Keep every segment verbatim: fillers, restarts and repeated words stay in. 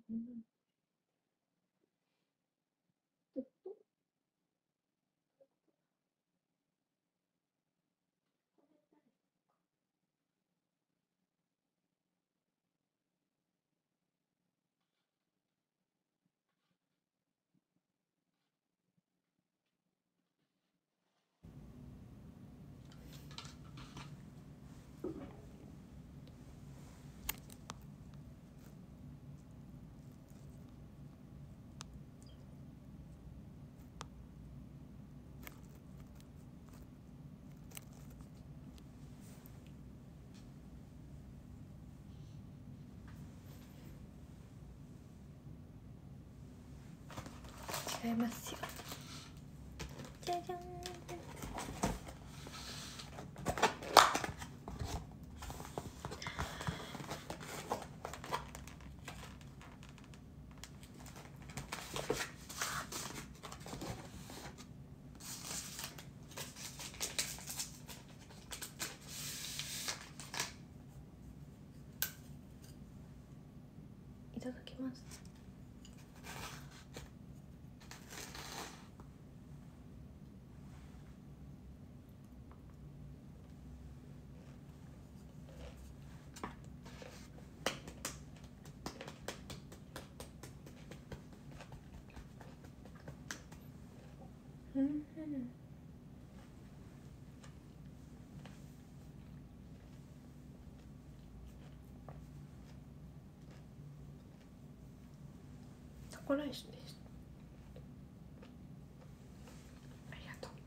違いますよ。じゃじゃん。いただきます。うんうん。タコライスです。ありがとう。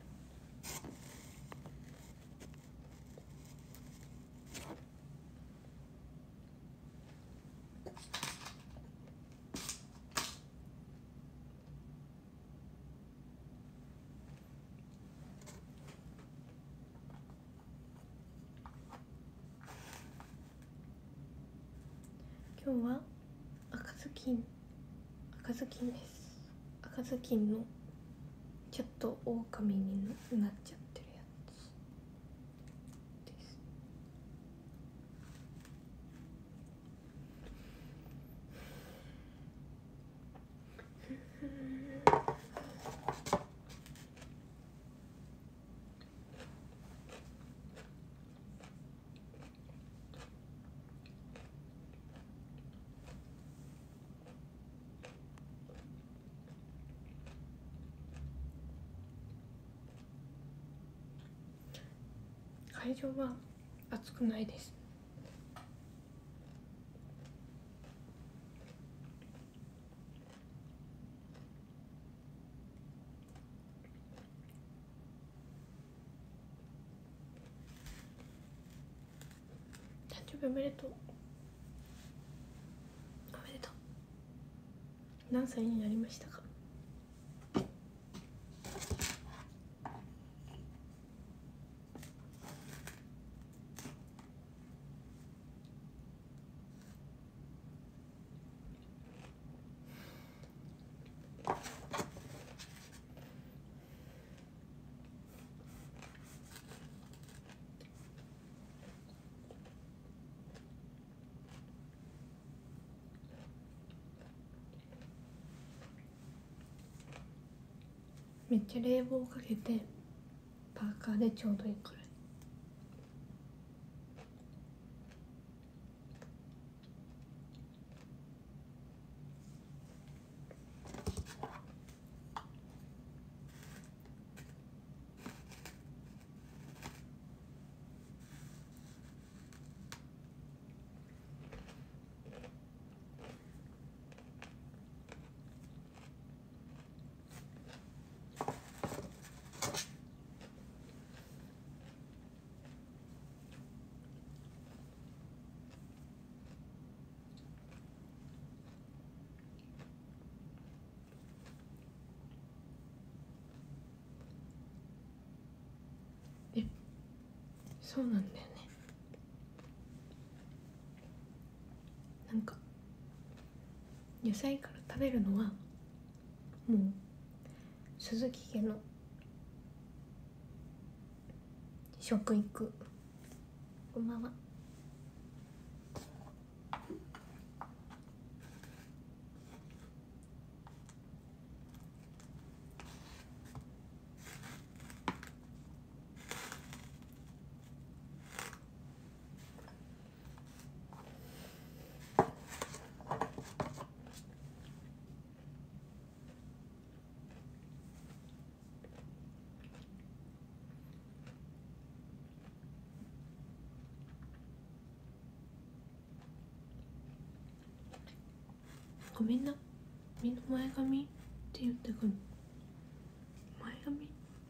今日は赤ずきん赤ずきんです。赤ずきんのちょっと狼になっちゃってるやつです。会場は暑くないです。誕生日おめでとう。おめでとう。何歳になりましたか？めっちゃ冷房かけてパーカーでちょうどいいくらい。え、そうなんだよね。なんか野菜から食べるのはもう鈴木家の食育。こんばんは。 かみんなみんな前髪って言ってくる。前髪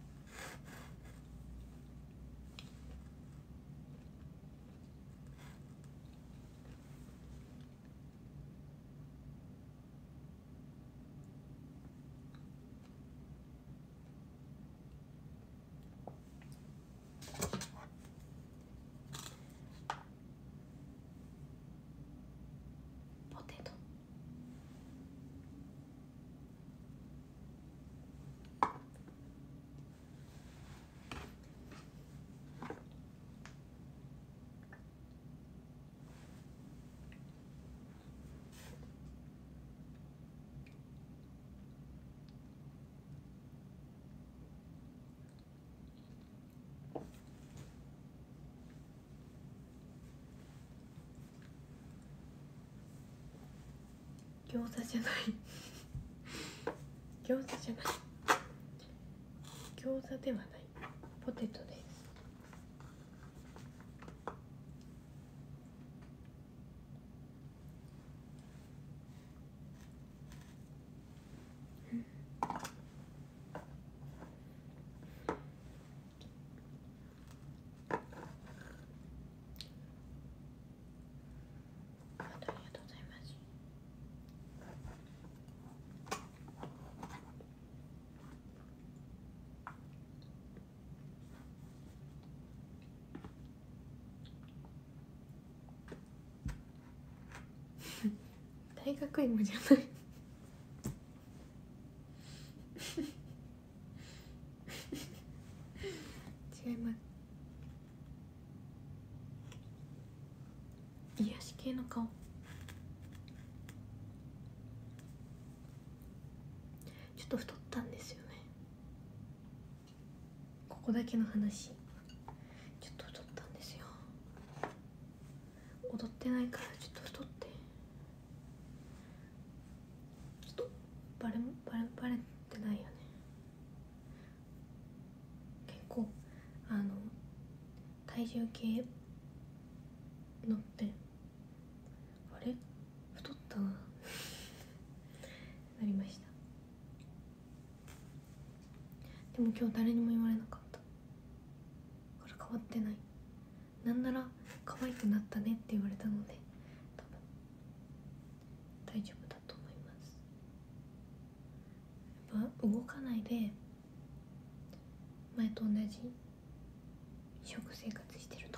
ポテト。餃子じゃない餃子じゃない餃子ではない、ポテトです。ありがとうございます。大学芋じゃない違います。癒し系の顔。ちょっと太ったんですよね。ここだけの話、ちょっと太ったんですよ。踊ってないからちょっと太って、ちょっとバレバレバレてないよね。結構あの体重計乗ってあれ太ったななりました。でも今日誰にも言われなかったから変わってない。なんなら可愛くなったねって言われたので、多分大丈夫だと思います。やっぱ動かないで前と同じ食生活してると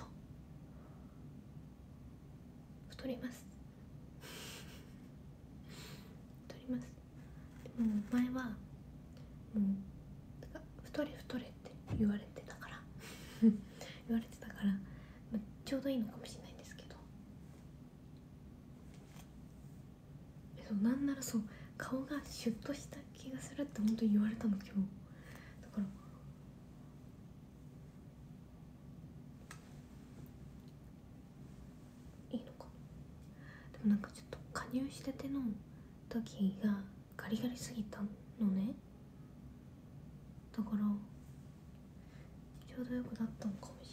太ります太ります。でも前はもう太れ太れって言われてたから言われてたから、まあ、ちょうどいいのかもしれないんですけど、そうなんならそう顔がシュッとした気がするって本当に言われたの今日だから、いいのか。でもなんかちょっと加入したての時がガリガリすぎたのね。だからちょうどよくなったのかもしれない。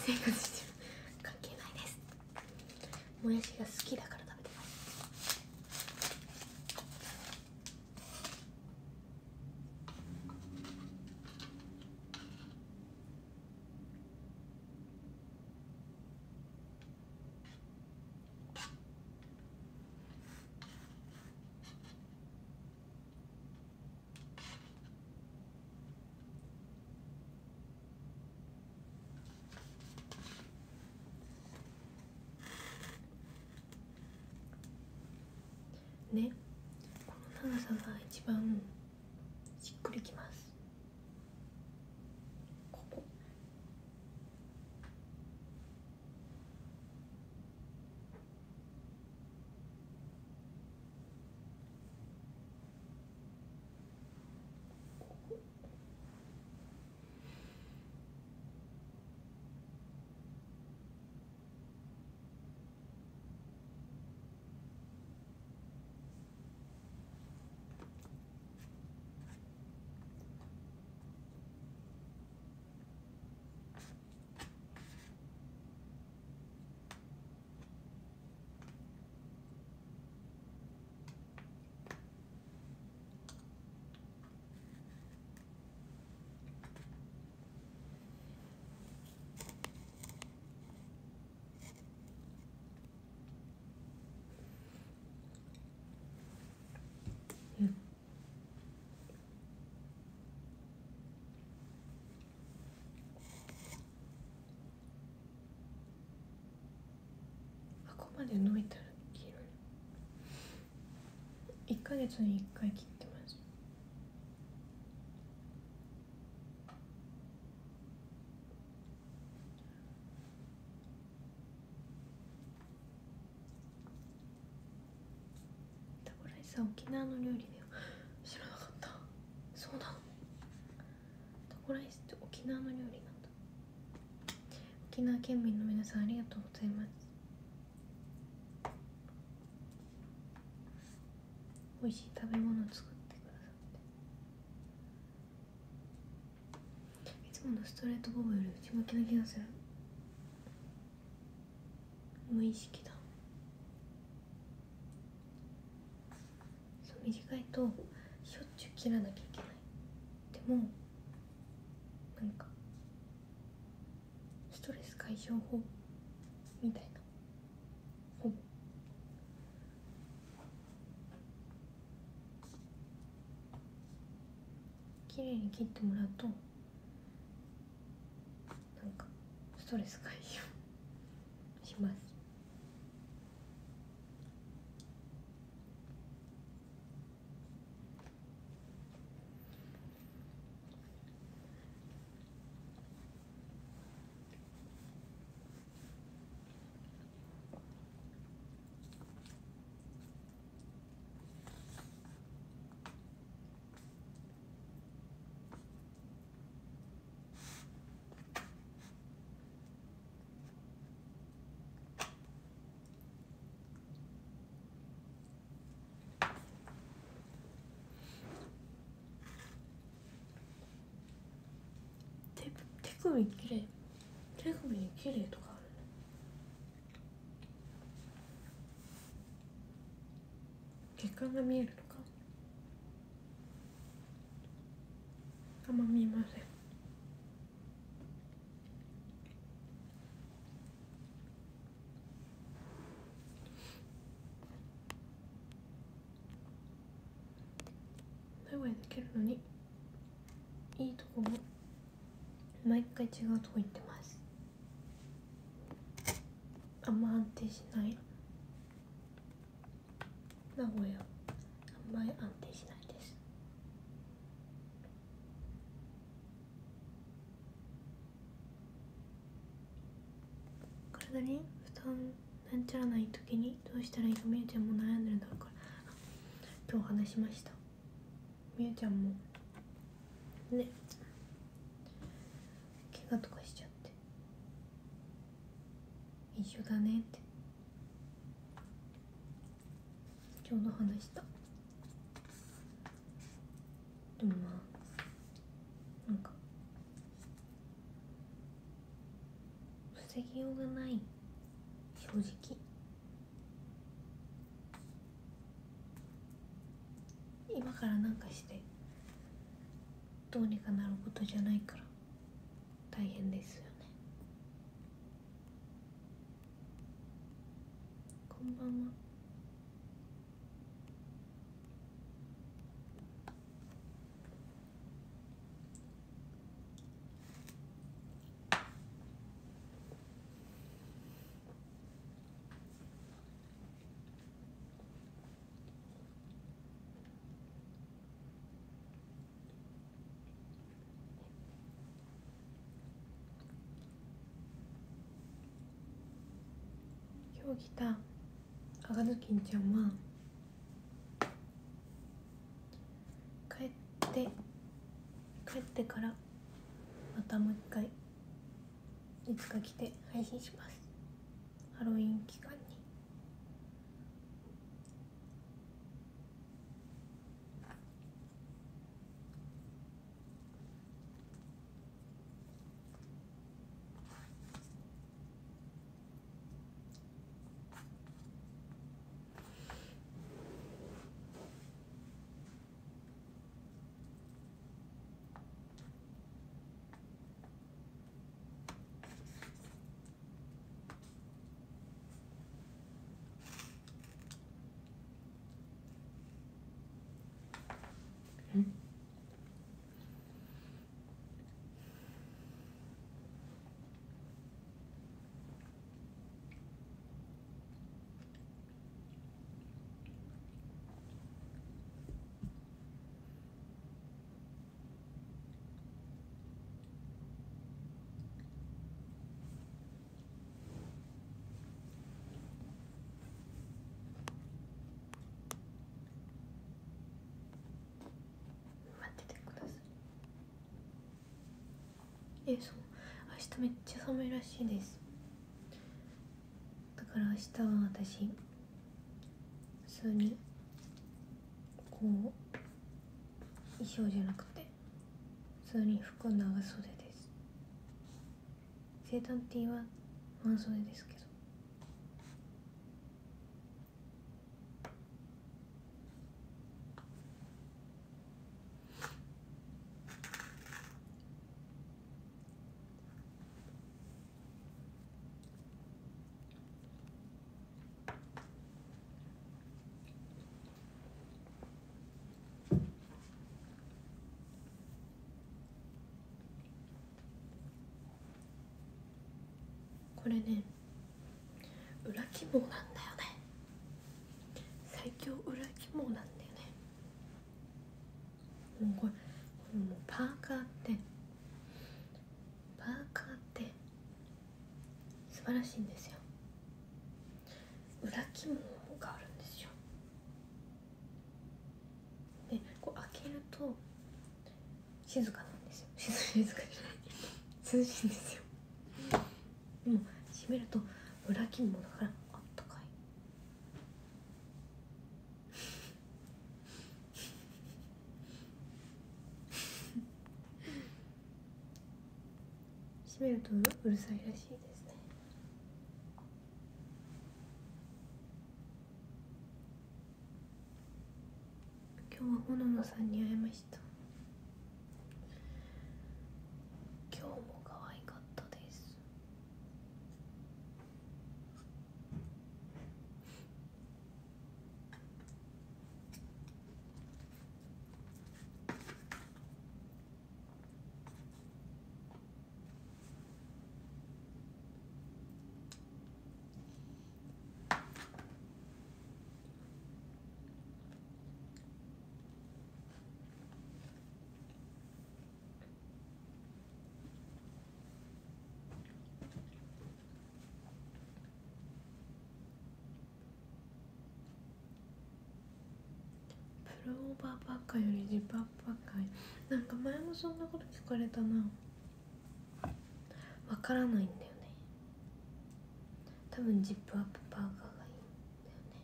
生活してる関係ないです。もやしが好きだから食べてます。ね、この長さが一番しっくりきます。ここまで伸びたら切る。いっかげつにいっかい切ってます。タコライスは沖縄の料理だよ。知らなかった。そうなの。タコライスって沖縄の料理なんだ。沖縄県民の皆さんありがとうございます。美味しい食べ物を作ってくださって、いつものストレートボブより内向きな気がする。無意識だ。そう短いとしょっちゅう切らなきゃいけない。でもなんかストレス解消法みたいな、ほぼ綺麗に切ってもらうとなんかストレス解消します。手首きれい、手首にきれいとかあるね。血管が見えるとかあんま見えません。名古屋で切るのにいいとこも毎回違うとこ行ってます。あんま安定しない。名古屋あんまり安定しないです。体に負担なんちゃらない時にどうしたらいいかみゆちゃんも悩んでるだろうから今日話しました。みゆちゃんもね怪我とかしちゃって一緒だねってちょうど話した。でもまあなんか防ぎようがない、正直。今からなんかしてどうにかなることじゃないから大変ですよね。こんばんは。今日来た赤ずきんちゃんは帰って帰ってからまたもう一回いつか来て配信します。ハロウィン期間に。ん待っててください。え、そう、明日めっちゃ寒いらしいです。だから明日は私普通にこう衣装じゃなくて普通に服長袖です。セーター T は半袖ですけど。これね、裏起毛なんだよね。最強裏起毛なんだよね。もうこれ、これもうパーカーってパーカーって素晴らしいんですよ。裏起毛があるんですよ。で、こう開けると静かなんですよ。静静かじゃない涼しいんですよ。でも閉めると裏起毛だからあったかい。閉めるとうるさいらしいですね。今日はほののさんに会いました。今日も可愛かったです。プルオーバーばっかよりジップアップばっかり。なんか前もそんなこと聞かれたな。わからないんだよね。多分ジップアップパーカーがいいんだよね。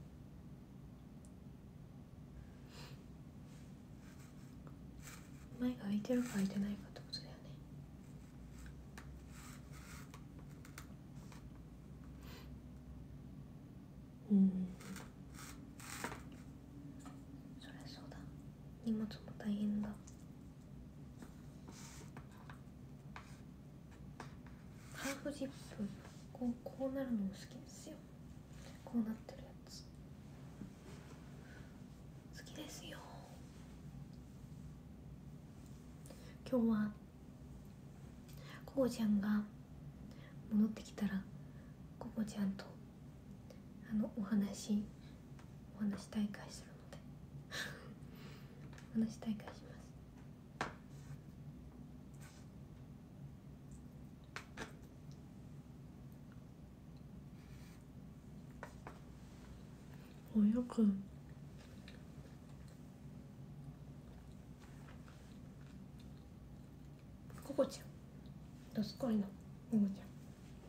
前が開いてるか開いてないかってことだよね。 うん、そりゃそうだ、荷物も大変だ。ハーフジップこう、こうなるのも好きですよ。こうなってるやつ好きですよ。今日はココちゃんが戻ってきたらココちゃんとあのお話お話大会するのでお話大会します。およくココちゃんどすこいのココちゃん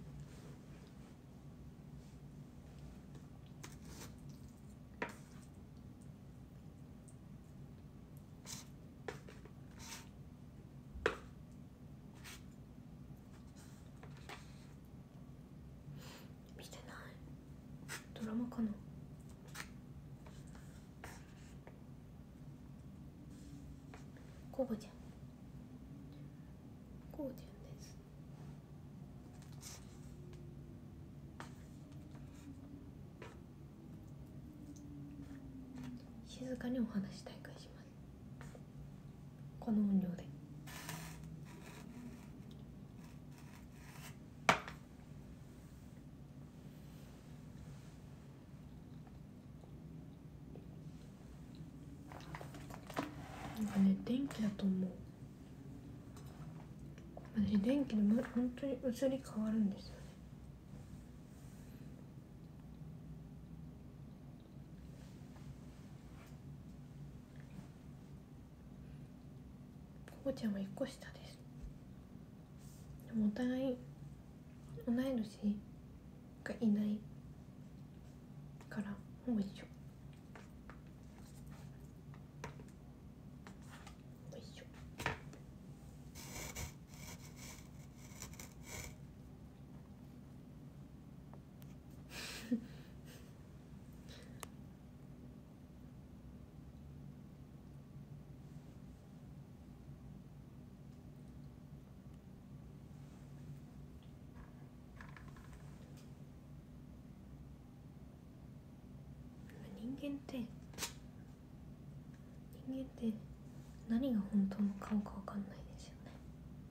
見てないドラマかな。ココちゃんココちゃんです。静かにお話大会します。この音量で。なんかね、電気だと思う。私電気でも本当に移り変わるんですよね。ココちゃんはいっこ下です。でもお互い同い年がいないからほぼ一緒。ほぼ一緒。人間って人間って何が本当の顔か分かんないですよね。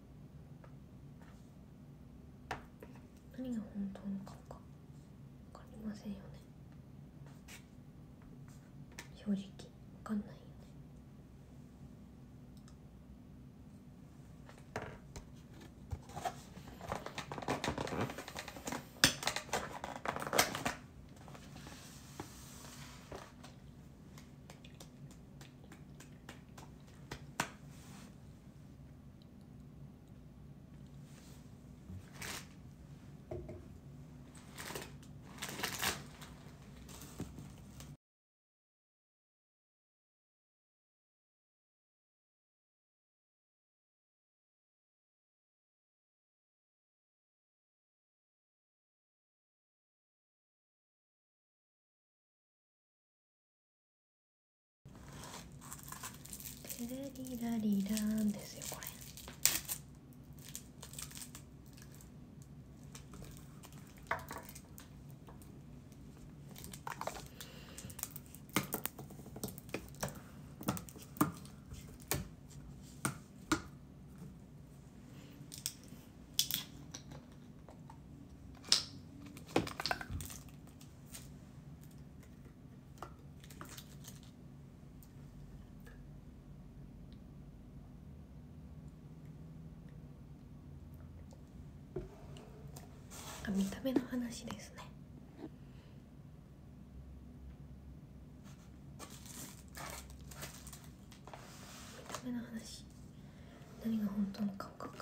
何が本当の顔か分かりませんよね。正直分かんないよね。テレリラリラーンですよこれ。見た目の話ですね。見た目の話。何が本当の顔か分かんない。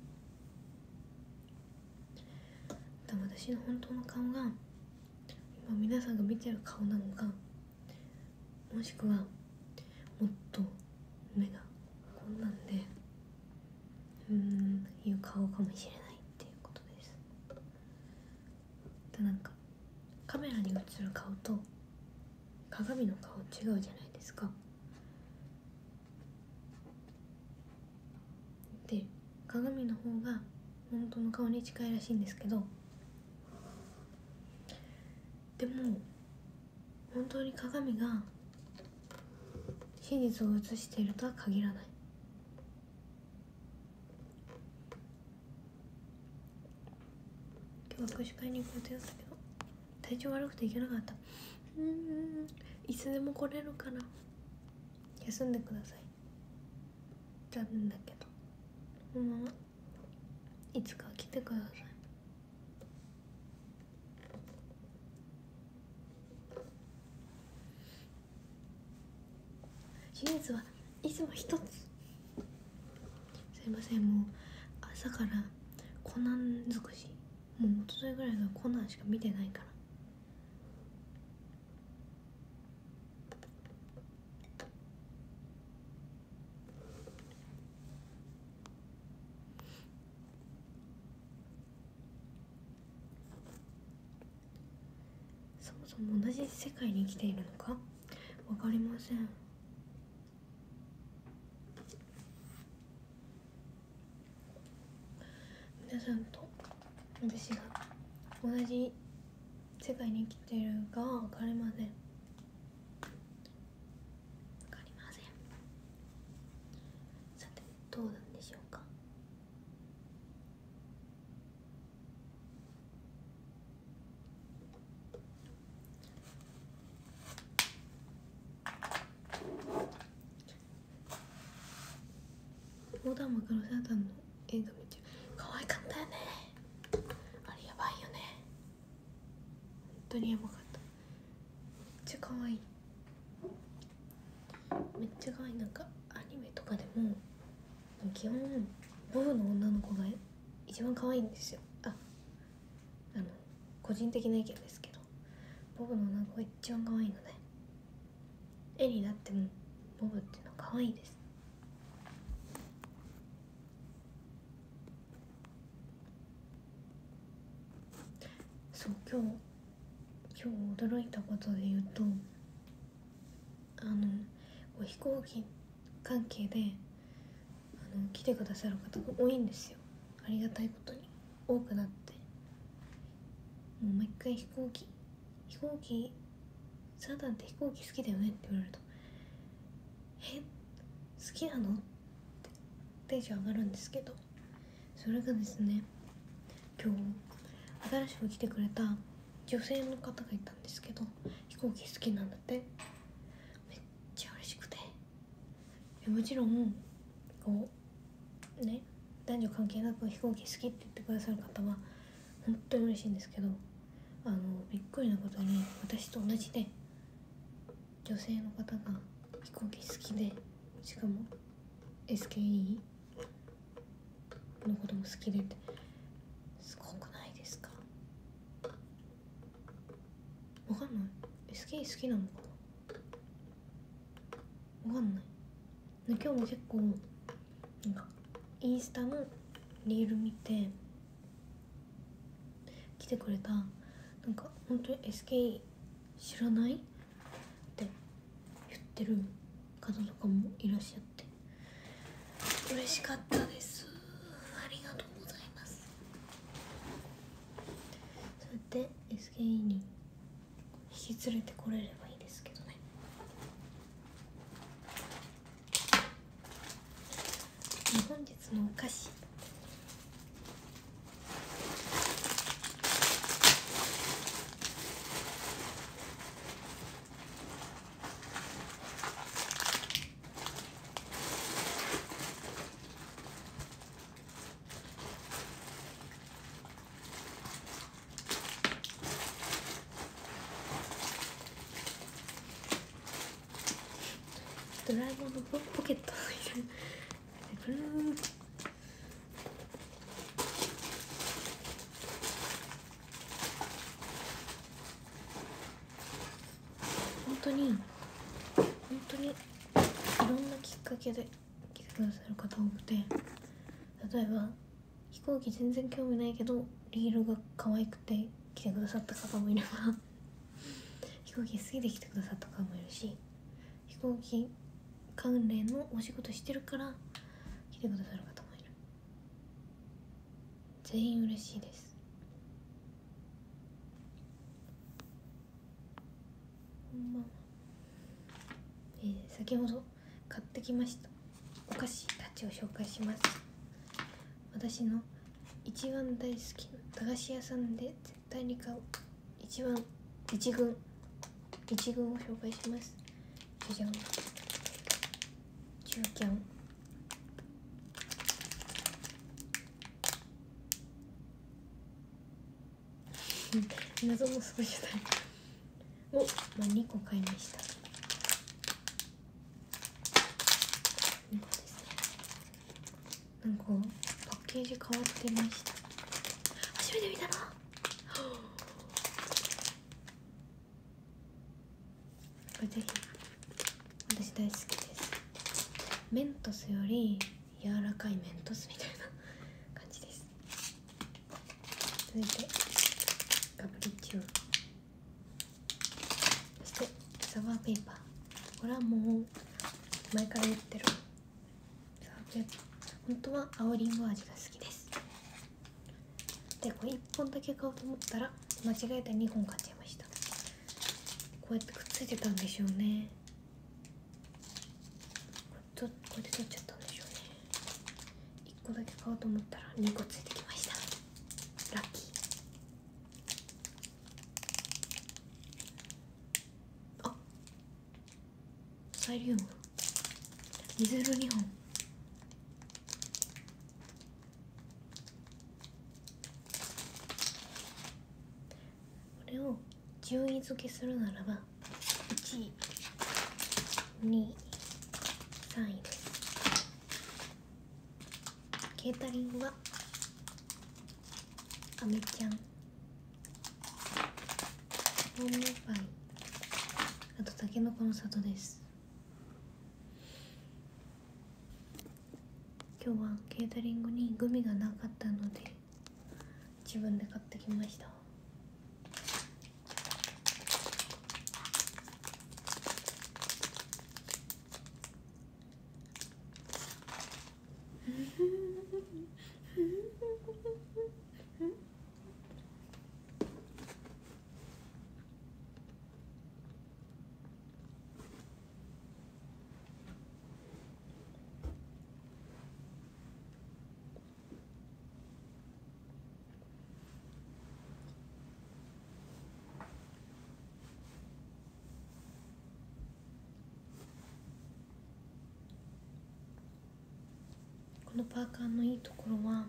私の本当の顔が今今皆さんが見てる顔なのか、もしくはもっと目がこんなんでうーんいう顔かもしれないっていうことです。でなんかカメラに映る顔と鏡の顔違うじゃないですか。で鏡の方が本当の顔に近いらしいんですけど、でも本当に鏡が真実を映しているとは限らない。今日は握手会に行く予定だったけど体調悪くて行けなかった。うーんいつでも来れるから休んでください。残念だけどこのままいつか来てください。手術はいつも一つ。すいません、もう朝からコナン尽くし、もう一昨日ぐらいからコナンしか見てないから。そもそも同じ世界に生きているのかわかりません。皆さんと私が同じ世界に生きているかは分かりません。分かりません。さてどうなんでしょうか。横断幕のサータンの映画見て可愛かったよね。あれやばいよね。本当にやばかった。めっちゃ可愛い。めっちゃ可愛い。なんかアニメとかでも基本ボブの女の子が一番可愛いんですよ。あ、あの個人的な意見ですけど、ボブの女の子が一番可愛いので、絵になってもボブっていうのは可愛いです。そう今日今日驚いたことで言うと、あの飛行機関係であの来てくださる方が多いんですよ。ありがたいことに多くなって、もう毎回飛行機飛行機サータンって飛行機好きだよねって言われると、え好きなのってテンション上がるんですけど、それがですね、今日新しく来てくれた女性の方がいたんですけど、飛行機好きなんだって。めっちゃ嬉しくて、もちろんこうね男女関係なく飛行機好きって言ってくださる方は本当に嬉しいんですけど、あのびっくりなことに私と同じで女性の方が飛行機好きで、しかも エスケーイー のことも好きでって、すごくないですか。わかんない。 エスケーイー 好きなのかな、わかんない。で今日も結構なんかインスタのリール見て来てくれた、なんか本当に エスケーイー 知らないって言ってる方とかもいらっしゃって嬉しかったです。ありがとうございます。それで エスケーイー に引き連れてこれればいいですけどね。本日のお菓子、ドラえもんのポポケットに入れるブルーン。 当に本当にいろんなきっかけで来てくださる方多くて、例えば飛行機全然興味ないけどリールが可愛くて来てくださった方もいれば飛行機好きで来てくださった方もいるし、飛行機関連のお仕事してるから来てくださる方もいる。全員嬉しいです。こんばんは。えー、先ほど買ってきましたお菓子たちを紹介します。私の一番大好きな駄菓子屋さんで絶対に買う一番一軍一軍を紹介します。じゃじゃん、中キャン謎のスポジュタイを、まあ、にこ買いました。にこですね。なんかパッケージ変わってました。初めて見たな。これぜひ私大好きです。メントスより柔らかいメントスみたいな感じです。続いてカプリチュー、そしてサワーペーパー。これはもう前から言ってるサワーペーパー。本当は青りんご味が好きです。でこれいっぽんだけ買おうと思ったら間違えてにほん買っちゃいました。こうやってくっついてたんでしょうね。こうやって取っちゃったんでしょうね。いっこだけ買おうと思ったらにこついてきました。ラッキー。あ、サイリウム水色にほん。これを順位付けするならばいちい、にい、さんいです。ケータリングはアメちゃん、ホームパイ、あとたけのこの里です。今日はケータリングにグミがなかったので自分で買ってきました。このパーカーのいいところは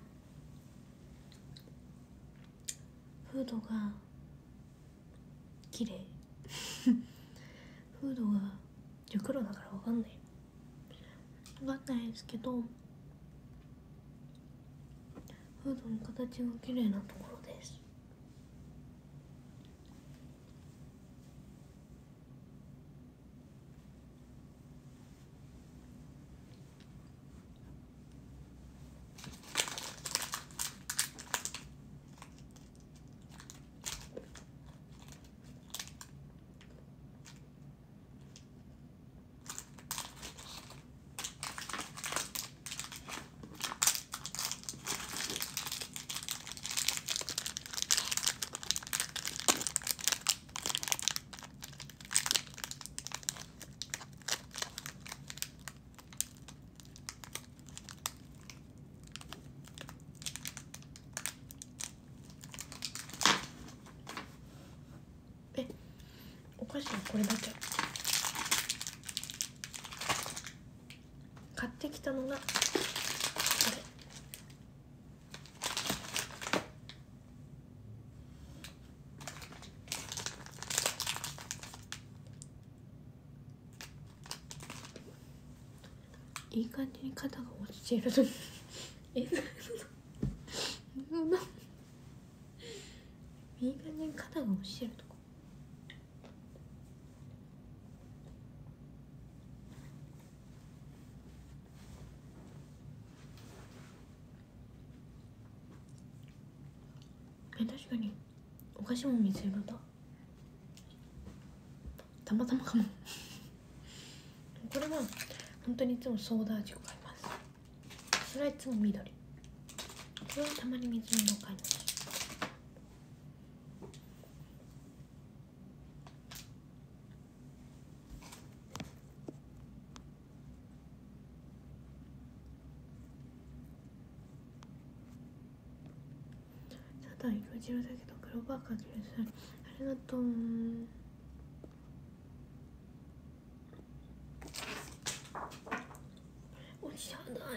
フードが綺麗フードが黒だからわかんないわかんないですけど、フードの形が綺麗なところです。え、お菓子はこれだけ。買ってきたのがこれ。いい感じに肩が落ちてるえ、いい感じに肩が落ちてるとこ。 確かにお菓子も水色だ。たまたまかもこれは本当にいつもソーダ味を買います。それはいつも緑。これはたまに水色を買います。ただ色白だけど黒バーかけるさ、ありがとう。おしゃだよ。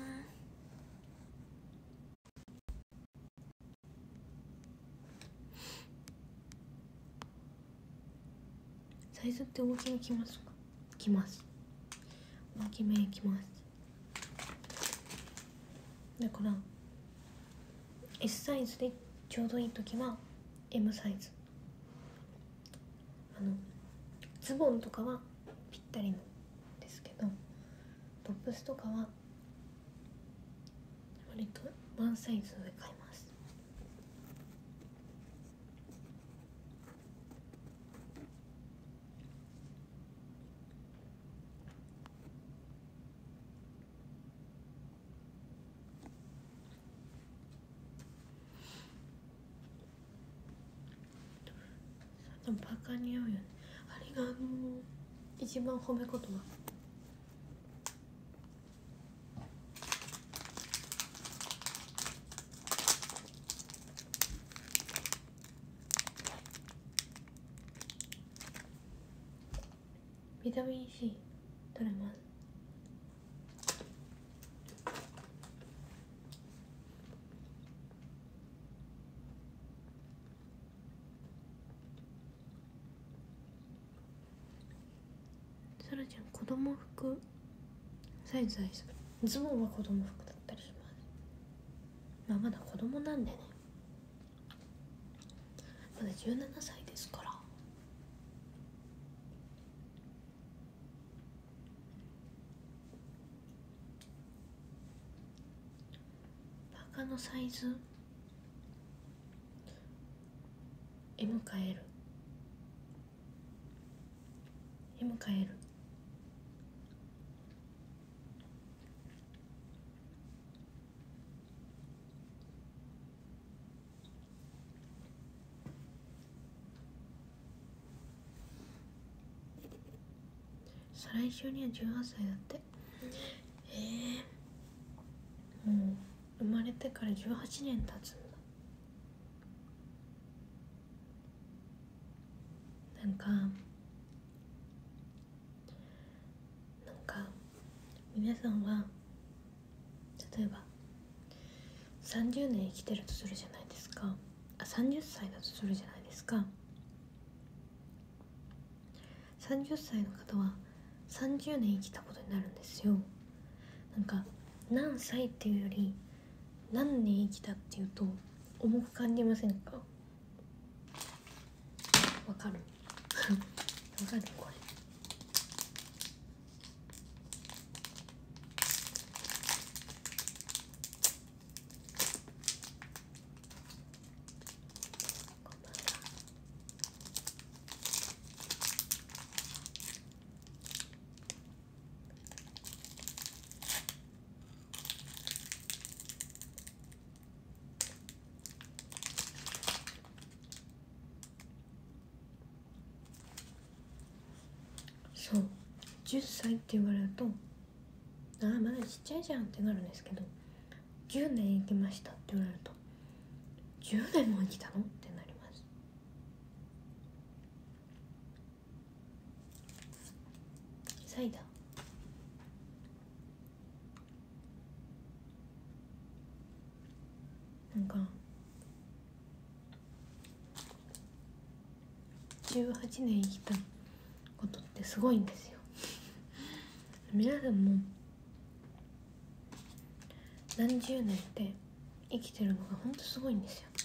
サイズって大きめきますか？きます。大きめきます。だから S サイズでちょうどいい時は エム サイズ。あのズボンとかはぴったりのですけど、トップスとかは割とワンサイズで買います。バカに合うよね。ありがとう。一番褒め言葉。ビタミン C 取れます。さらちゃん、子供服サイズアイス、ズボンは子供服だったりします。まあまだ子供なんでね、まだじゅうななさいですから。バカのサイズ エム か エル、 エム か エル。再来週にはじゅうはっさいだって。ええー、もう生まれてからじゅうはちねん経つんだ。なんかなんか皆さんは例えばさんじゅうねん生きてるとするじゃないですか。あ、さんじゅっさいだとするじゃないですか。さんじゅっさいの方はさんじゅうねん生きたことになるんですよ。なんか何歳っていうより何年生きたっていうと重く感じませんか？わかるわかるこれ。そう、じゅっさいって言われると、ああまだちっちゃいじゃんってなるんですけど、じゅうねん生きましたって言われると、じゅうねんも生きたのってなります。サイダーなんかじゅうはちねん生きたことってすごいんですよ皆さんも何十年って生きてるのが本当すごいんですよ。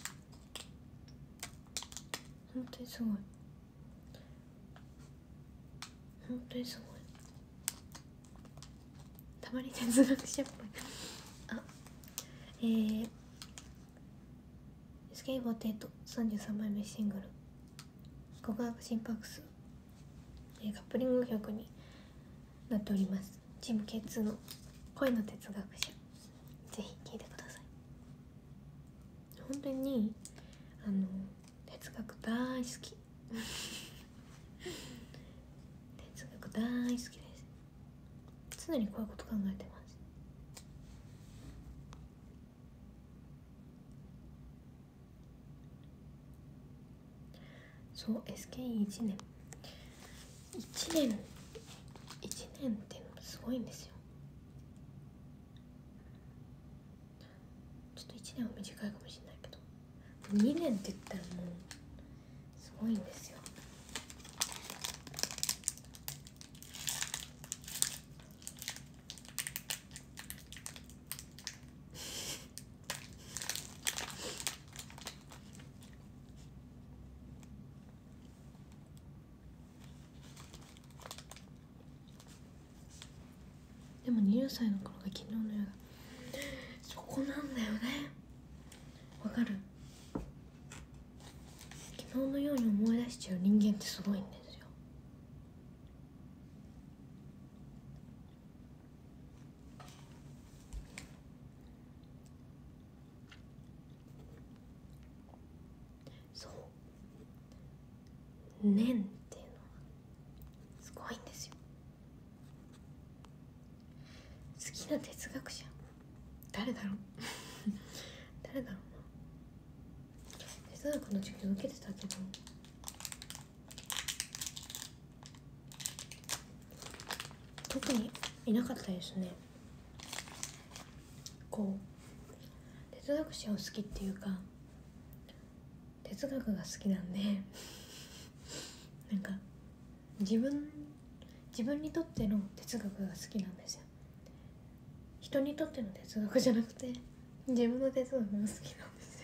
本当にすごい。本当にすごい。たまに哲学者っぽい。あ、えー、スケーフォーティーエイト さんじゅうさんまいめシングル告白心拍数、えーカップリング曲になっております。チーム ケーツー の恋の哲学者、ぜひ聴いてください。本当にあの哲学大好き哲学大好きです。常にこういうこと考えてます。そう エスケーイーいち 年いちねんいちねんっていうのもすごいんですよ。ちょっといちねんは短いかもしれないけど、にねんって言ったらもうすごいんですよ。でもにじゅっさいの頃が昨日のようだ。そこなんだよね。わかる。昨日のように思い出しちゃう人間ってすごいんですよ。そう年っていうのはすごいんですよ。好きな哲学者誰だろう誰だろうな。哲学の授業受けてたけど特にいなかったですね。こう哲学者を好きっていうか哲学が好きなんでなんか自分自分にとっての哲学が好きなんですよ。人にとっての哲学じゃなくて自分の哲学が好きなんですよ。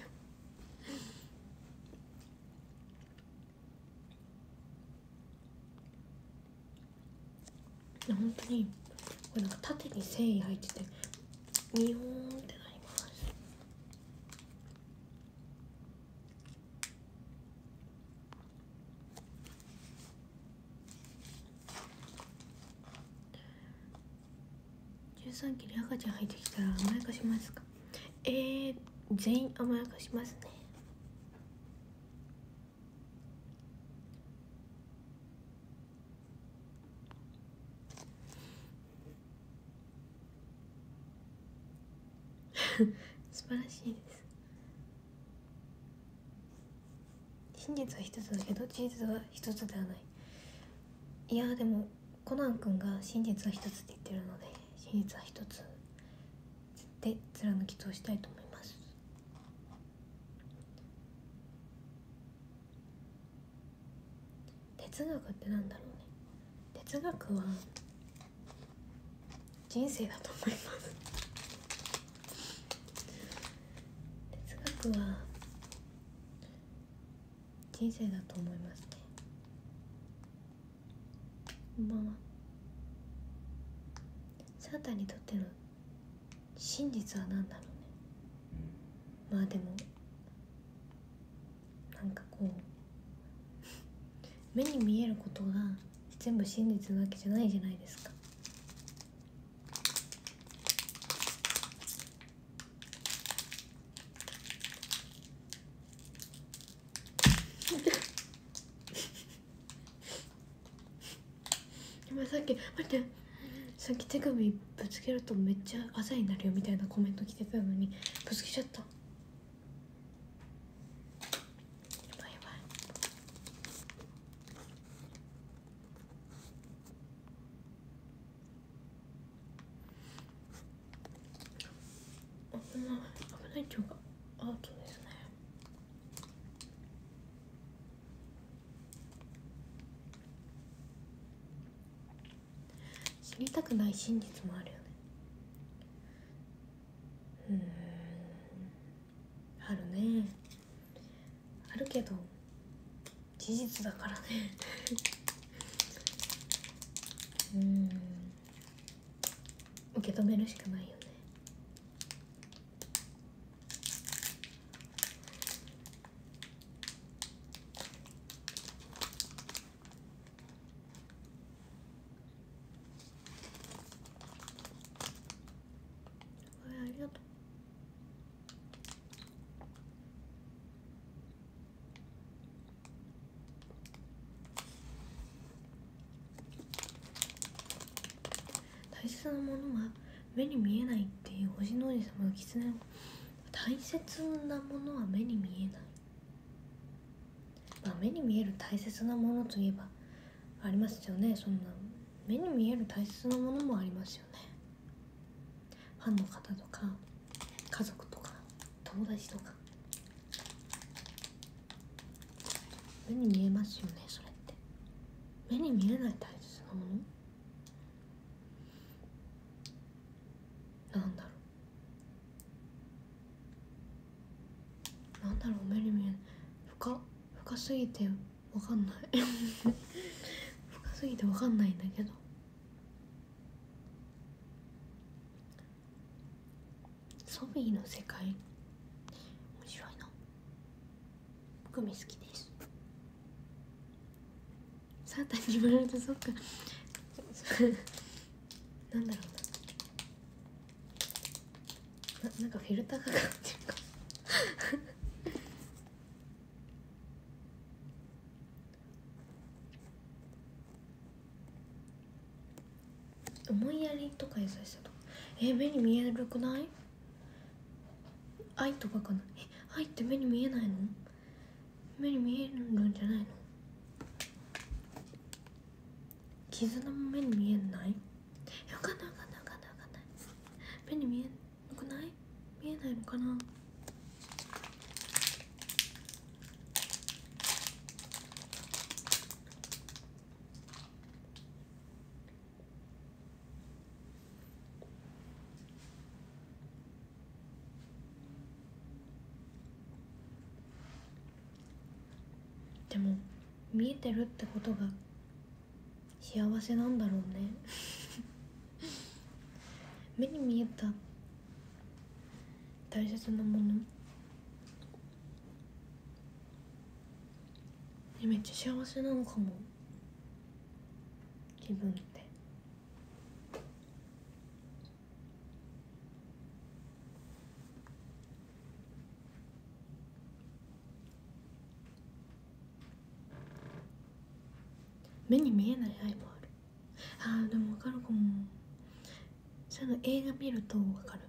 本当にこれなんか縦に繊維入っててニヨーンってなります。じゅうさんきに赤ちゃん入ってきたら甘やかしますか？えー、全員甘やかしますね。素晴らしいです。真実は一つだけど事実は一つではない。いやでもコナン君が真実は一つって言ってるので真実は一つで貫き通したいと思います。哲学ってなんだろうね。哲学は人生だと思います。哲学は人生だと思いますね。こんばんは。サータンにとっての真実は何だろうね。まあでもなんかこう目に見えることが全部真実なわけじゃないじゃないですか。今さっき待ってさっき手首ぶつけるとめっちゃあざになるよみたいなコメント来てたのにぶつけちゃった。やばいやばい。危ない危ないっていうかアートですね。知りたくない真実もあるよね。うーんあるね。あるけど事実だからねうーん受け止めるしかないよね。 大切なものは目に見えないっていう星の王子様の狐の大切なものは目に見えない。まあ目に見える大切なものといえばありますよね。そんな目に見える大切なものもありますよね。ファンの方とか家族とか友達とか目に見えますよね。それって目に見えない大切なものなんだろうなんだろう目に見えない。深深すぎてわかんない深すぎてわかんないんだけど、ソフィーの世界面白いな。グミ好きです。サータンに言われるとそっかなんだろうなな、なんかフィルターがかかってるか思いやりとか優しさとか、え目に見えるくない？愛とかかな。え愛って目に見えないの？目に見えるんじゃないの？絆も目に見えない？えわかんないわかんないわかんないわかんない。目に見えなくない？見えないのかな。でも見えてるってことが幸せなんだろうね目に見えた大切なものめっちゃ幸せなのかも。自分って目に見えない愛もある。あーでも分かるかも。そういうの映画見ると分かる。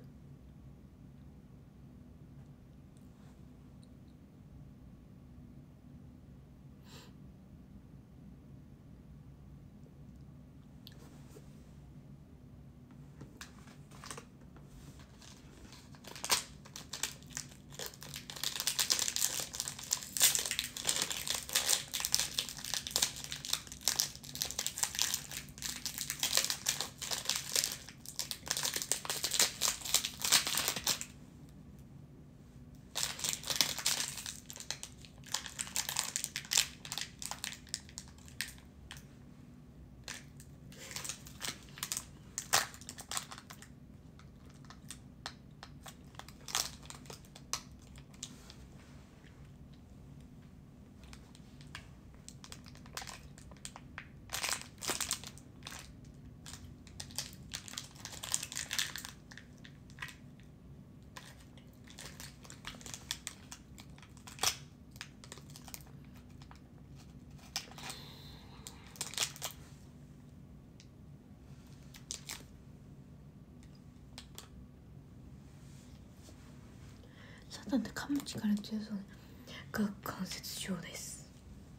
サタンって噛む力強そうね。顎関節症です。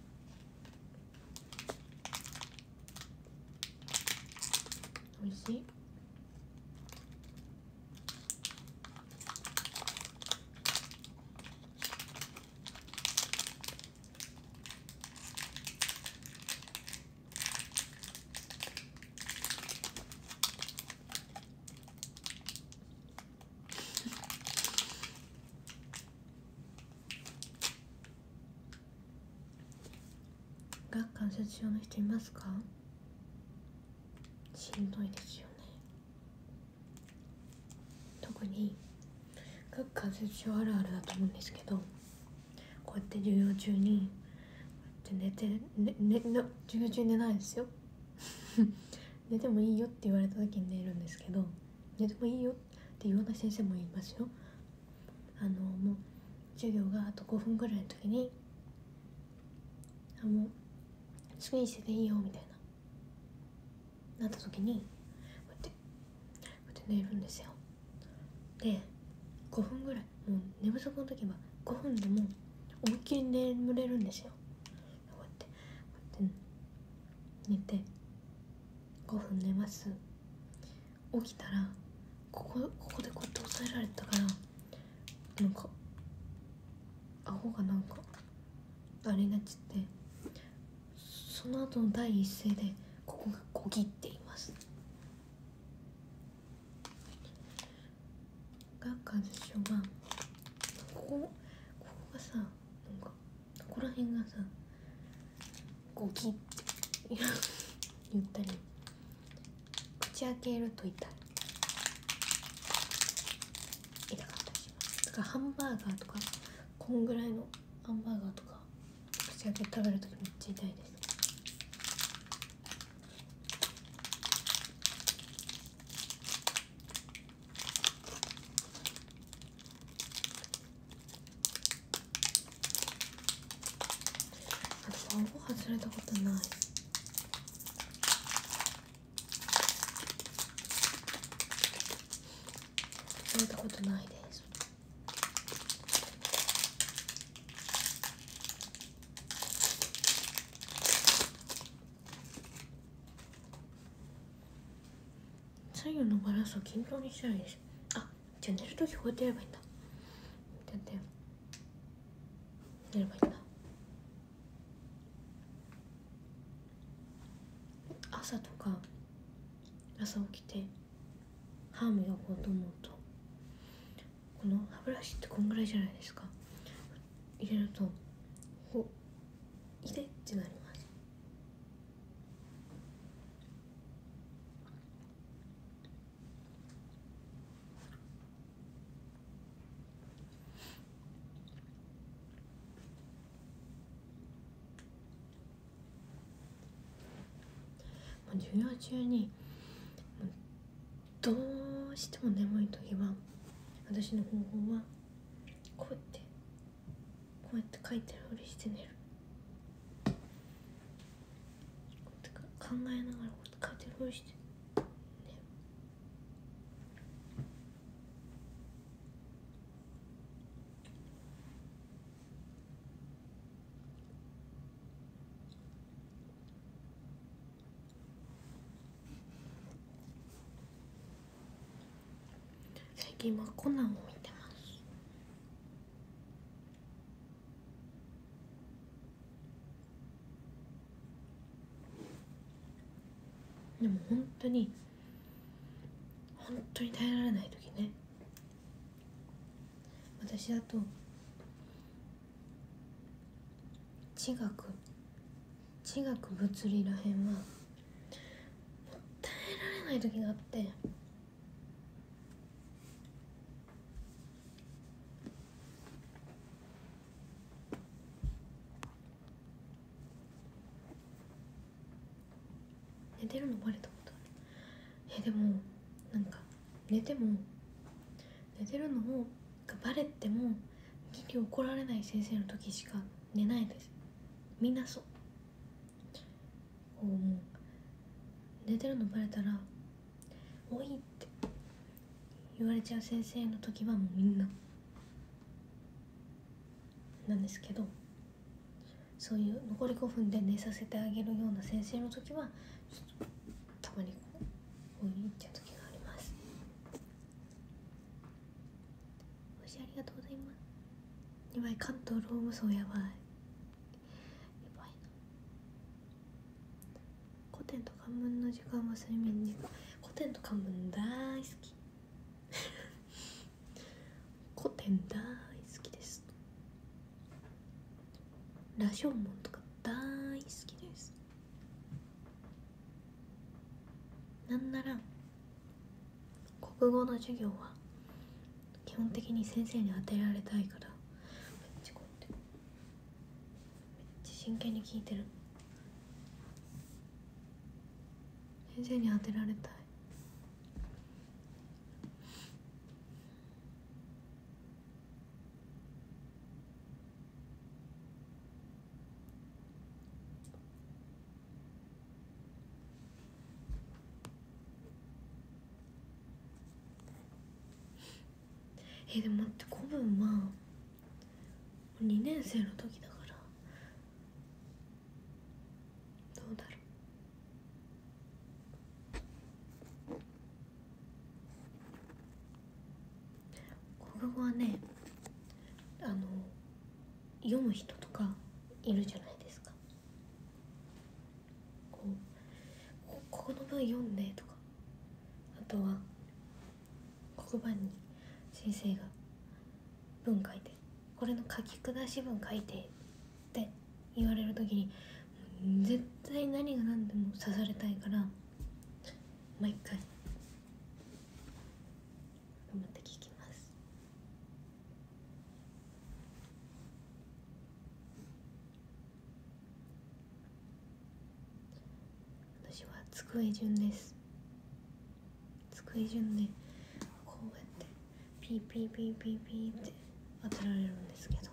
おいしい。顎関節症の人いますか？しんどいですよね。特に顎関節症あるあるだと思うんですけど、こうやって授業中にこうやって寝て、ねね、ね授業中に寝ないですよ寝てもいいよって言われた時に寝るんですけど、寝てもいいよって言わない先生もいますよ。あのもう授業があとごふんぐらいの時に、あもう好きにしてていいよみたいななった時に、こうやって寝るんですよ。でごふんぐらい、もう寝不足の時はごふんでも思いっきり眠れるんですよ。こうやってこうやって寝てごふん寝ます。起きたらここここでこうやって押さえられたからなんか顎がなんかあれになっちゃって、その後の第一声でここがこぎって言います。が感傷はここここがさ、なんかここら辺がさゴキって言ったり、口開けると痛い痛かったりします。だからハンバーガーとかこんぐらいのハンバーガーとか口開けて食べるときめっちゃ痛いです。あと顎外れたことない。外れたことないです。左右のバランスを均等にしたらいいです。あ、じゃあ寝るときこうやってやればいいんだ。だって寝ればいいんだ。朝とか朝起きて歯磨こうと思うと、この歯ブラシってこんぐらいじゃないですか。入れるとほいでってなります。授業中にどうしても眠い時は私の方法はこうやってこうやって書いてるふりして寝る。こうやって考えながらこうやって書いてるふりして寝る。最近はコナンを見てます。でも本当に本当に耐えられない時ね、私だと地学地学物理らへんは耐えられない時があって、寝てるのバレたことある。えでもなんか寝ても寝てるのをがバレてもギリ怒られない先生の時しか寝ないです。みんなそう。こうもう寝てるのバレたら「おい」って言われちゃう先生の時はもうみんななんですけど、そういう残りごふんで寝させてあげるような先生の時はたまにこう「おい」っていう時があります。おしありがとうございます。やばい、関東ローム層やばい。古典と漢文の時間は睡眠時間。古典と漢文大好き古典大好きです。羅生門とか大好きです。なんなら国語の授業は基本的に先生に当てられたいからめっちゃこうやってめっちゃ真剣に聞いてる。先生に当てられたい。 えでも待って、古文はにねん生の時だからどうだろう。国語はね、あの読む人とかいるじゃないですか。こうここの文読んでとか、あとは黒板に先生が文書いて、これの書き下し文書いてって言われる時に絶対何が何でも刺されたいから毎回頑張って聞きます。私は机順です。机順でこうやってピーピーピーピーピーって当てられるんですけど、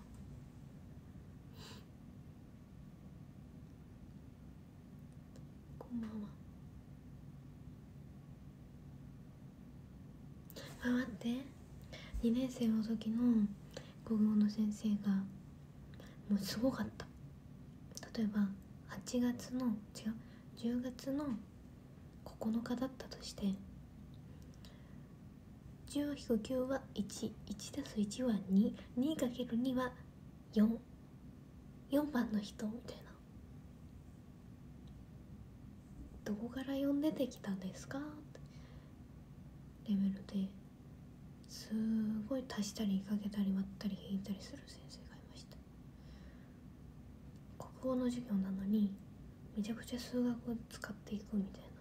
こんばんは。あ、待って、にねん生の時の国語の先生がもうすごかった。例えばはちがつの違うじゅうがつのここのかだったとして、じゅうひくきゅうはいち、いちたすいちはに、にかけるにはよん、よんばんの人みたいな。どこからよん出てきたんですかってレベルですごい足したりかけたり割ったり引いたりする先生がいました。国語の授業なのにめちゃくちゃ数学を使っていくみたいな。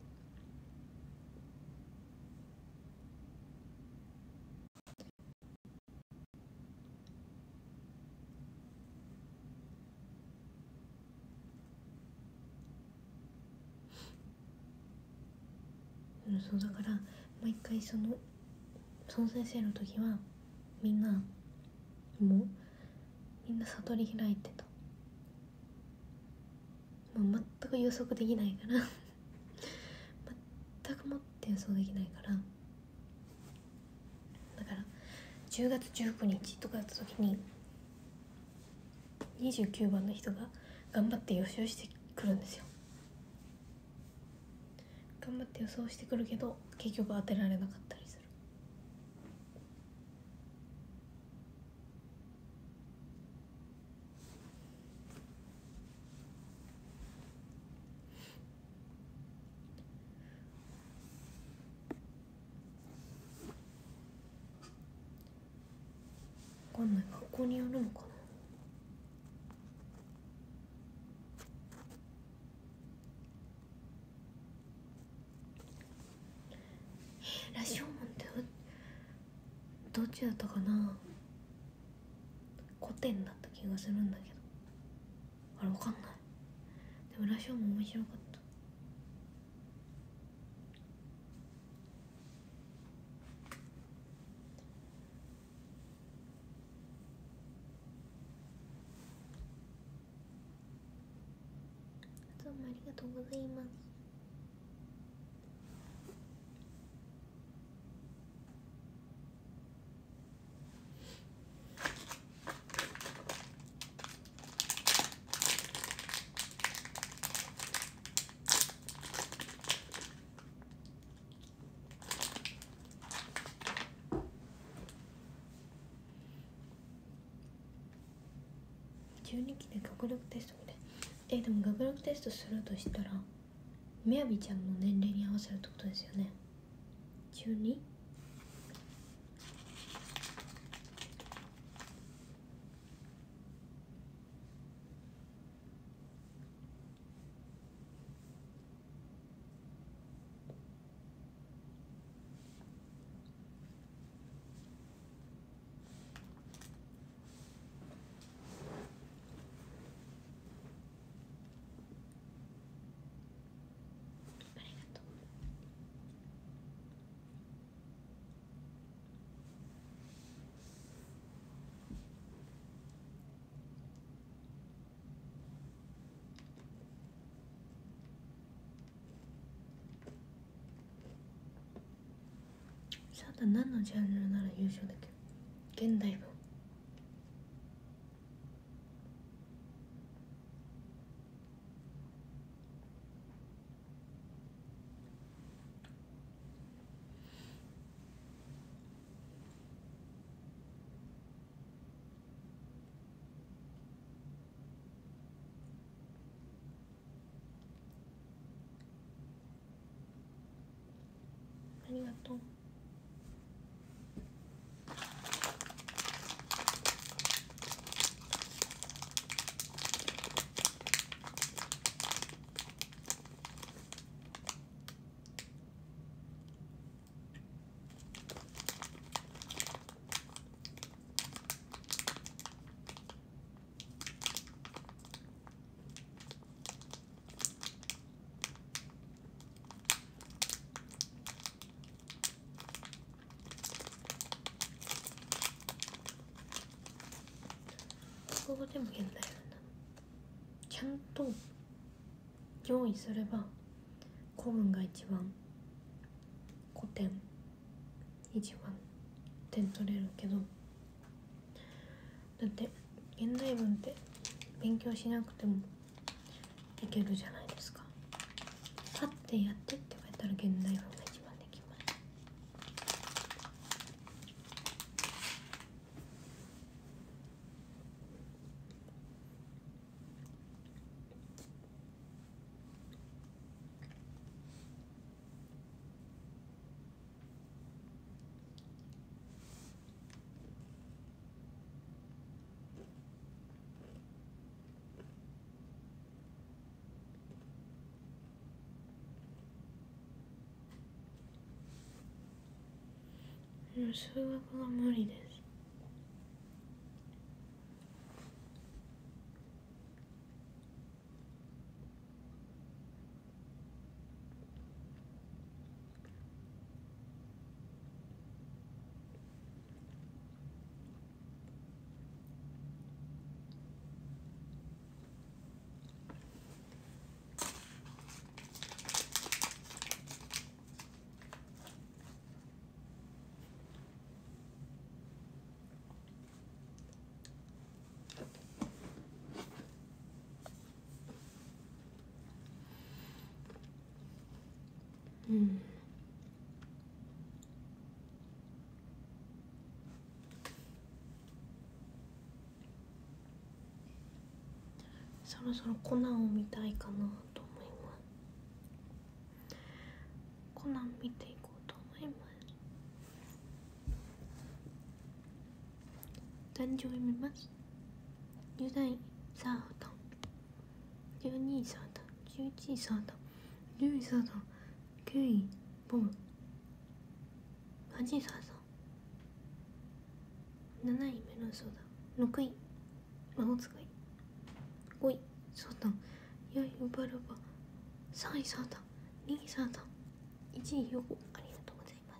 そうだから毎回そのその先生の時はみんなもうみんな悟り開いてた。もう全く予測できないから全くもって予想できないから、だからじゅうがつじゅうくにちとかだった時ににじゅうきゅうばんの人が頑張って予想してくるんですよ。頑張って予想してくるけど結局当てられなかったりする。わかんない、学校によるのかな。羅生門ってどっちだったかな。古典だった気がするんだけど、あれわかんない。でも羅生門面白かった。どうもありがとうございます。じゅうにきで学力テストみたい。えでも学力テストするとしたらみやびちゃんの年齢に合わせるってことですよね。じゅうに？さあ何のジャンルなら優勝できる？ 現代文。ありがとう。国語でも現代文だ。ちゃんと用意すれば古文が一番古典一番点取れるけど、だって現代文って勉強しなくてもいけるじゃないですか。立ってやってって言われたら現代文が一番できます。数学が無理です。うん。そろそろコナンを見たいかなと思います。コナン見ていこうと思います。誕生日見ます。じゅうだいサータン、じゅうにいサータン、じゅういちいサータン、じゅういサータン、きゅういボム、はちいサータン、なないメロンソーダ、ろくい魔法使い、ごいサータン、よんいウバルバ、さんいサータン、にいサータン、いちいヨゴ。ありがとうございます。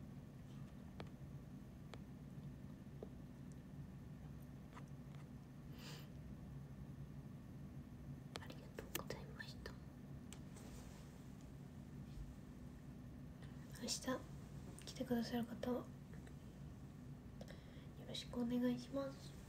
ありがとうございました。明日来てくださる方はよろしくお願いします。